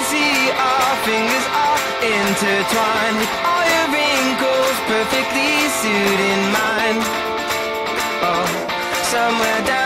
see our fingers are intertwined, with all your wrinkles perfectly suiting mine. Oh, somewhere down